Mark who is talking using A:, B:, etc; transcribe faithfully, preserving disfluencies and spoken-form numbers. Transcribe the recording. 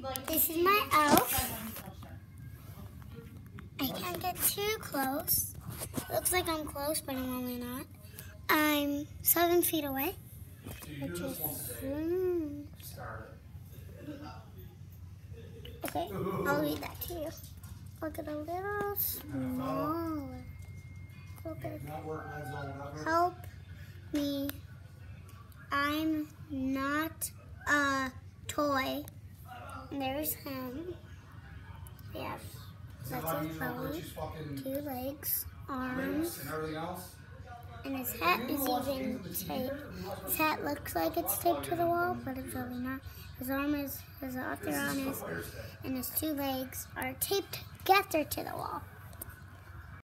A: This is my elf. I can't get too close. Looks like I'm close, but I'm only not. I'm seven feet away. Which is, mm. Okay, I'll read that to you. Look at a little smaller. Okay. Help me. I'm not a toy. There's him. Yes. That's his belly. Two legs, arms. And his hat is even taped. His hat looks like it's taped to the wall, but it's really not. His arm is, his other arm is, and his two legs are taped together to the wall.